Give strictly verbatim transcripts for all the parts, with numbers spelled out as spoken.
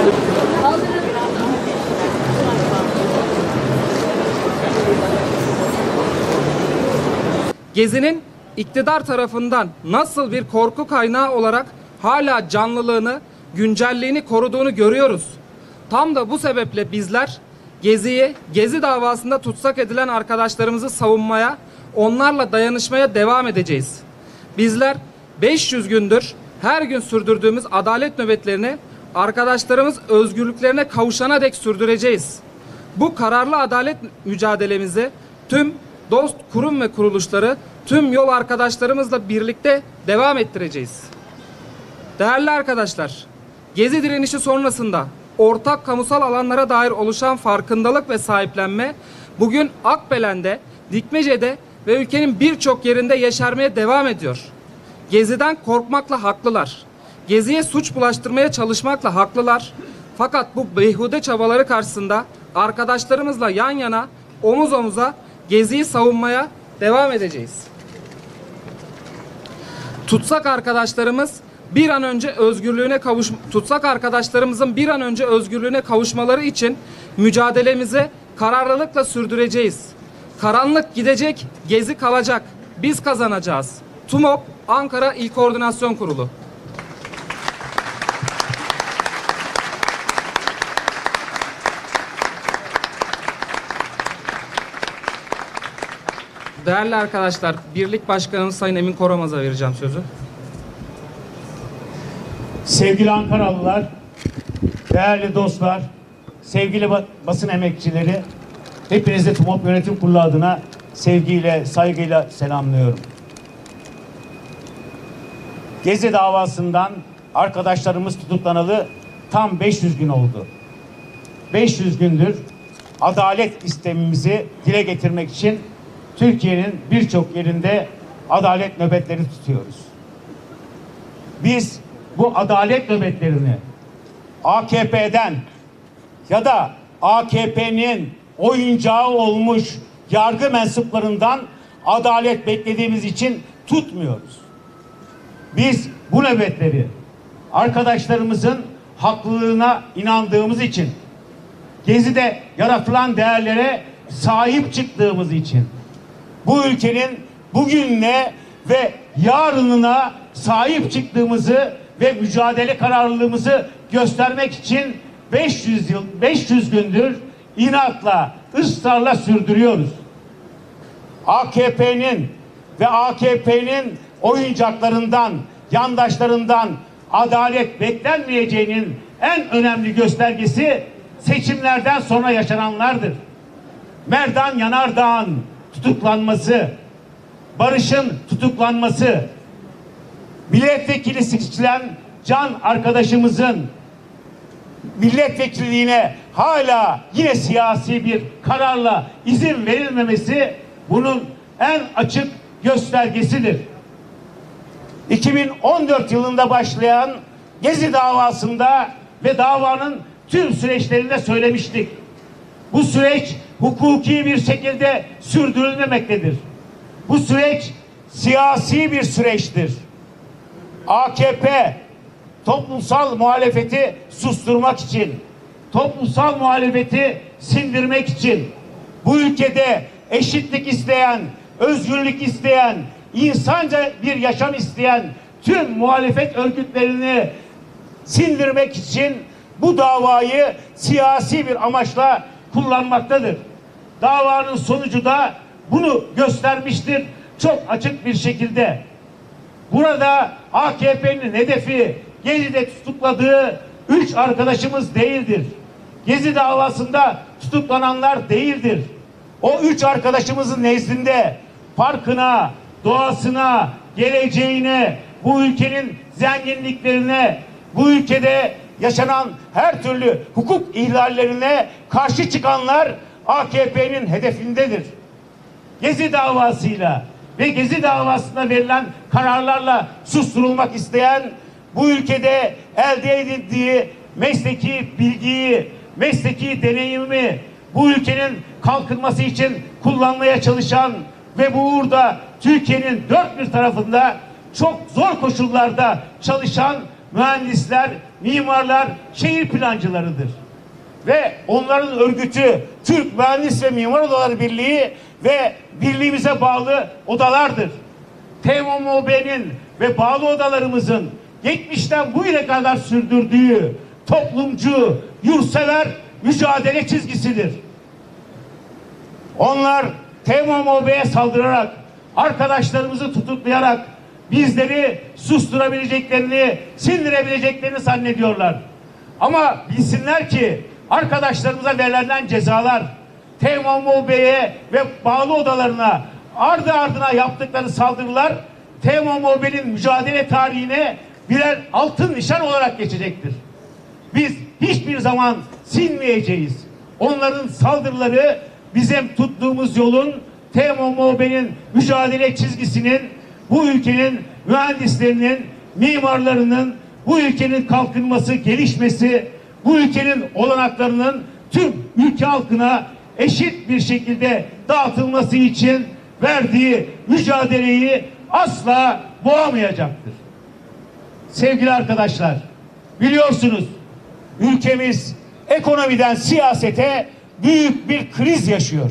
Gezi'nin iktidar tarafından nasıl bir korku kaynağı olarak hala canlılığını, güncelliğini koruduğunu görüyoruz. Tam da bu sebeple bizler Gezi'yi, Gezi davasında tutsak edilen arkadaşlarımızı savunmaya, onlarla dayanışmaya devam edeceğiz. Bizler beş yüz gündür her gün sürdürdüğümüz adalet nöbetlerini arkadaşlarımız özgürlüklerine kavuşana dek sürdüreceğiz. Bu kararlı adalet mücadelemizi tüm dost kurum ve kuruluşları, tüm yol arkadaşlarımızla birlikte devam ettireceğiz. Değerli arkadaşlar, Gezi direnişi sonrasında ortak kamusal alanlara dair oluşan farkındalık ve sahiplenme bugün Akbelen'de, Dikmece'de ve ülkenin birçok yerinde yeşermeye devam ediyor. Gezi'den korkmakla haklılar. Gezi'ye suç bulaştırmaya çalışmakla haklılar. Fakat bu beyhude çabaları karşısında arkadaşlarımızla yan yana, omuz omuza Gezi'yi savunmaya devam edeceğiz. Tutsak arkadaşlarımız bir an önce özgürlüğüne kavuş tutsak arkadaşlarımızın bir an önce özgürlüğüne kavuşmaları için mücadelemizi kararlılıkla sürdüreceğiz. Karanlık gidecek, Gezi kalacak. Biz kazanacağız. TUMOP Ankara İl Koordinasyon Kurulu. Değerli arkadaşlar, Birlik Başkanımız Sayın Emin Koramaz'a vereceğim sözü. Sevgili Ankaralılar, değerli dostlar, sevgili basın emekçileri, hepinizi TUMOP Yönetim Kurulu adına sevgiyle, saygıyla selamlıyorum. Gezi davasından arkadaşlarımız tutuklanalı tam beş yüz gün oldu. beş yüz gündür adalet istemimizi dile getirmek için Türkiye'nin birçok yerinde adalet nöbetleri tutuyoruz. Biz bu adalet nöbetlerini A K P'den ya da A K P'nin oyuncağı olmuş yargı mensuplarından adalet beklediğimiz için tutmuyoruz. Biz bu nöbetleri arkadaşlarımızın haklılığına inandığımız için, Gezi'de yaratılan değerlere sahip çıktığımız için, bu ülkenin bugününe ve yarınına sahip çıktığımızı ve mücadele kararlılığımızı göstermek için beş yüz yıl, beş yüz gündür inatla, ısrarla sürdürüyoruz. A K P'nin ve A K P'nin oyuncaklarından, yandaşlarından adalet beklenmeyeceğinin en önemli göstergesi seçimlerden sonra yaşananlardır. Merdan Yanardağ'ın tutuklanması, Barış'ın tutuklanması, milletvekili seçilen Can arkadaşımızın milletvekilliğine hala yine siyasi bir kararla izin verilmemesi bunun en açık göstergesidir. iki bin on dört yılında başlayan Gezi davasında ve davanın tüm süreçlerinde söylemiştik. Bu süreç hukuki bir şekilde sürdürülmemektedir. Bu süreç siyasi bir süreçtir. A K P toplumsal muhalefeti susturmak için, toplumsal muhalefeti sindirmek için, bu ülkede eşitlik isteyen, özgürlük isteyen, insanca bir yaşam isteyen tüm muhalefet örgütlerini sindirmek için bu davayı siyasi bir amaçla kullanmaktadır. Davanın sonucu da bunu göstermiştir çok açık bir şekilde. Burada A K P'nin hedefi Gezi'de tutukladığı üç arkadaşımız değildir. Gezi davasında tutuklananlar değildir. O üç arkadaşımızın nezdinde parkına, doğasına, geleceğine, bu ülkenin zenginliklerine, bu ülkede yaşanan her türlü hukuk ihlallerine karşı çıkanlar A K P'nin hedefindedir. Gezi davasıyla ve Gezi davasına verilen kararlarla susturulmak isteyen, bu ülkede elde edildiği mesleki bilgiyi, mesleki deneyimi bu ülkenin kalkınması için kullanmaya çalışan ve bu uğurda Türkiye'nin dört bir tarafında çok zor koşullarda çalışan mühendisler, mimarlar, şehir plancılarıdır. Ve onların örgütü Türk Mühendis ve Mimar Odaları Birliği ve birliğimize bağlı odalardır. T M O B'nin ve bağlı odalarımızın geçmişten bu yere kadar sürdürdüğü toplumcu, yurtsever mücadele çizgisidir. Onlar T M O B'ye saldırarak, arkadaşlarımızı tutuklayarak bizleri susturabileceklerini, sindirebileceklerini zannediyorlar. Ama bilsinler ki arkadaşlarımıza verilen cezalar T M O B'ye ve bağlı odalarına ardı ardına yaptıkları saldırılar T M O B'nin mücadele tarihine birer altın nişan olarak geçecektir. Biz hiçbir zaman sinmeyeceğiz. Onların saldırıları bizim tuttuğumuz yolun, T M O B'nin mücadele çizgisinin, bu ülkenin mühendislerinin, mimarlarının, bu ülkenin kalkınması, gelişmesi, bu ülkenin olanaklarının tüm ülke halkına eşit bir şekilde dağıtılması için verdiği mücadeleyi asla boğamayacaktır. Sevgili arkadaşlar, biliyorsunuz ülkemiz ekonomiden siyasete büyük bir kriz yaşıyor.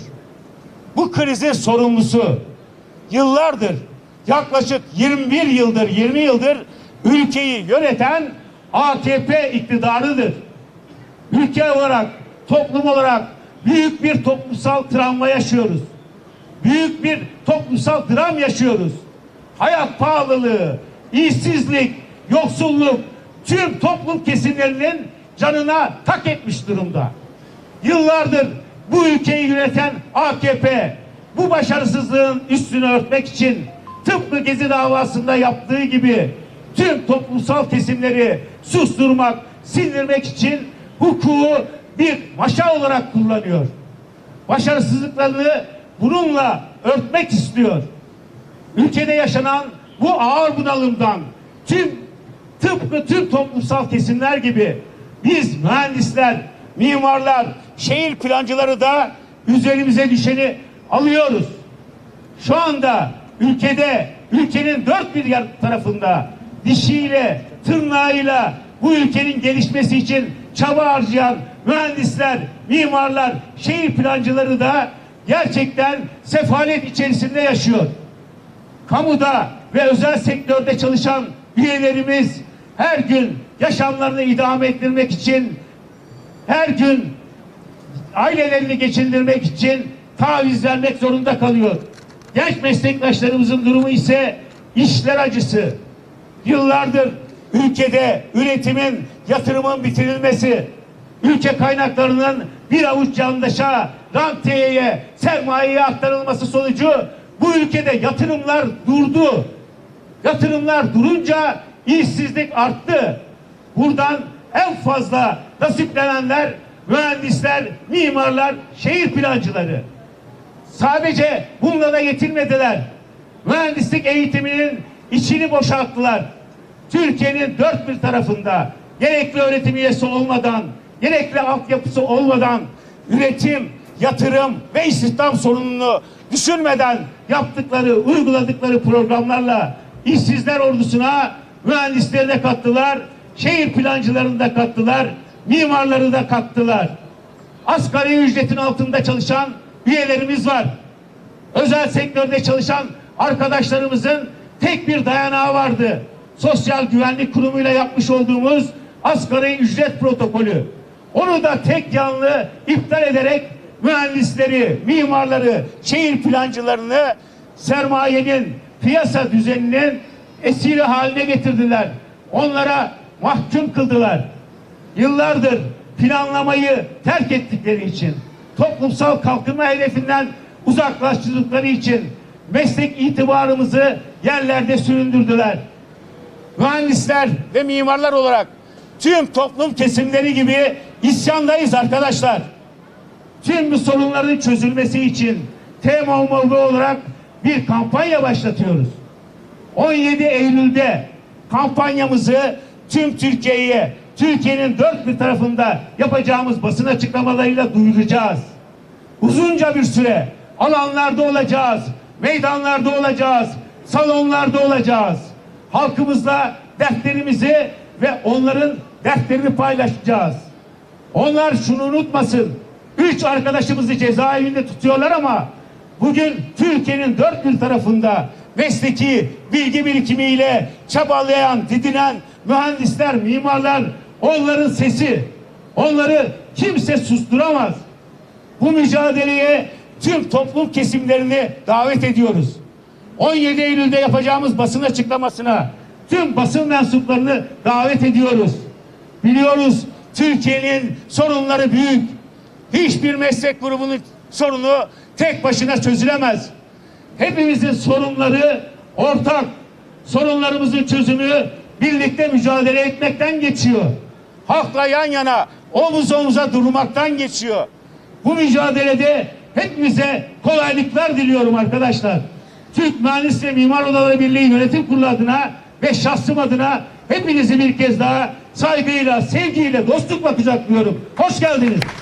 Bu krizin sorumlusu yıllardır, yaklaşık yirmi bir yıldır, yirmi yıldır ülkeyi yöneten A K P iktidarıdır. Ülke olarak, toplum olarak büyük bir toplumsal travma yaşıyoruz. Büyük bir toplumsal dram yaşıyoruz. Hayat pahalılığı, işsizlik, yoksulluk tüm toplum kesimlerinin canına tak etmiş durumda. Yıllardır bu ülkeyi yöneten A K P bu başarısızlığın üstünü örtmek için tıpkı Gezi davasında yaptığı gibi tüm toplumsal kesimleri susturmak, sindirmek için hukuku bir maşa olarak kullanıyor. Başarısızlıklarını bununla örtmek istiyor. Ülkede yaşanan bu ağır bunalımdan tüm tıpkı tüm toplumsal kesimler gibi biz mühendisler, mimarlar, şehir plancıları da üzerimize düşeni alıyoruz. Şu anda ülkede, ülkenin dört bir tarafında dişiyle, tırnağıyla bu ülkenin gelişmesi için çaba harcayan mühendisler, mimarlar, şehir plancıları da gerçekten sefalet içerisinde yaşıyor. Kamuda ve özel sektörde çalışan üyelerimiz her gün yaşamlarını idame ettirmek için, her gün ailelerini geçindirmek için taviz vermek zorunda kalıyor. Genç meslektaşlarımızın durumu ise işler acısı. Yıllardır ülkede üretimin, yatırımın bitirilmesi, ülke kaynaklarının bir avuç yandaşa, rantiyeye, sermayeye aktarılması sonucu bu ülkede yatırımlar durdu. Yatırımlar durunca işsizlik arttı. Buradan en fazla nasiplenenler mühendisler, mimarlar, şehir plancıları. Sadece bununla da yetinmediler. Mühendislik eğitiminin içini boşalttılar. Türkiye'nin dört bir tarafında gerekli öğretim üyesi olmadan, gerekli altyapısı olmadan üretim, yatırım ve istihdam sorununu düşünmeden yaptıkları, uyguladıkları programlarla işsizler ordusuna mühendisleri de kattılar, şehir plancılarını da kattılar, mimarları da kattılar. Asgari ücretin altında çalışan üyelerimiz var. Özel sektörde çalışan arkadaşlarımızın tek bir dayanağı vardı. Sosyal Güvenlik Kurumu'yla yapmış olduğumuz asgari ücret protokolü. Onu da tek yanlı iptal ederek mühendisleri, mimarları, şehir plancılarını sermayenin, piyasa düzeninin esiri haline getirdiler. Onlara mahkum kıldılar. Yıllardır planlamayı terk ettikleri için, toplumsal kalkınma hedefinden uzaklaştırdıkları için meslek itibarımızı yerlerde süründürdüler. Mühendisler ve mimarlar olarak tüm toplum kesimleri gibi isyandayız arkadaşlar. Tüm bu sorunların çözülmesi için T M O B olarak bir kampanya başlatıyoruz. on yedi Eylül'de kampanyamızı tüm Türkiye'ye, Türkiye'nin dört bir tarafında yapacağımız basın açıklamalarıyla duyuracağız. Uzunca bir süre alanlarda olacağız, meydanlarda olacağız, salonlarda olacağız. Halkımızla dertlerimizi ve onların dertlerini paylaşacağız. Onlar şunu unutmasın. Üç arkadaşımızı cezaevinde tutuyorlar ama bugün Türkiye'nin dört bir tarafında mesleki bilgi birikimiyle çabalayan, didinen mühendisler, mimarlar, onların sesi. Onları kimse susturamaz. Bu mücadeleye tüm toplum kesimlerini davet ediyoruz. on yedi Eylül'de yapacağımız basın açıklamasına tüm basın mensuplarını davet ediyoruz. Biliyoruz Türkiye'nin sorunları büyük. Hiçbir meslek grubunun sorunu tek başına çözülemez. Hepimizin sorunları ortak. Sorunlarımızın çözümü birlikte mücadele etmekten geçiyor. Halkla yan yana, omuz omuza durmaktan geçiyor. Bu mücadelede hepimize kolaylıklar diliyorum arkadaşlar. Türk Mühendis ve Mimar Odaları Birliği Yönetim Kurulu adına ve şahsım adına hepinizi bir kez daha saygıyla, sevgiyle, dostlukla kucaklıyorum. Hoş geldiniz.